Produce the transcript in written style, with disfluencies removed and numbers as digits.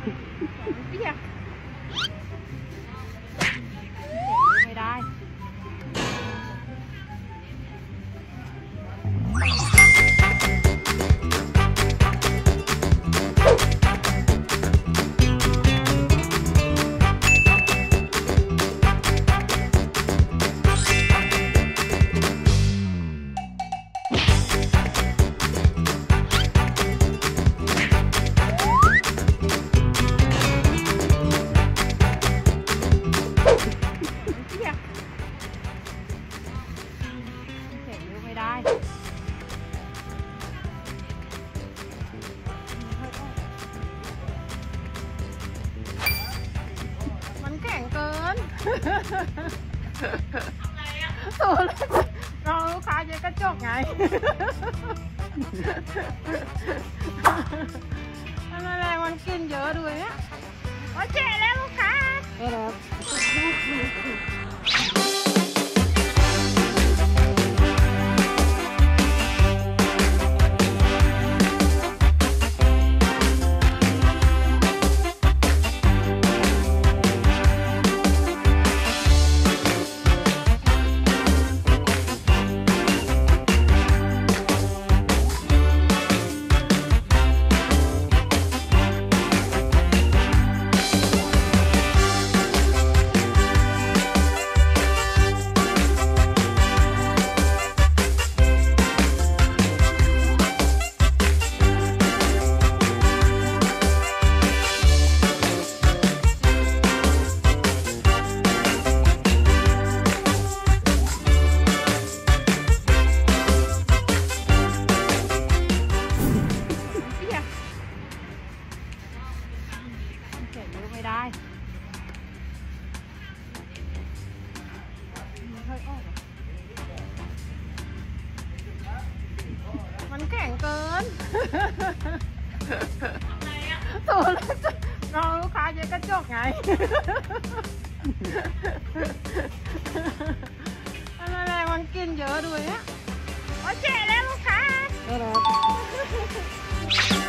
เปียกไม่ได้มันแข็งเกินอะไรอ่ะตัวเราลูกค้าเยอะกระจกไงมันแรงมันกินเยอะด้วยเนี่ยโอ้เจ๊แล้วลูกค้าไม่ได้มันแข็งเกินอะไรอ่ะตัวเราลูกค้าเยอะกระจกไงมันแรงมันกินเยอะด้วยเนี่ยโอ้เจ๊แล้วลูกค้า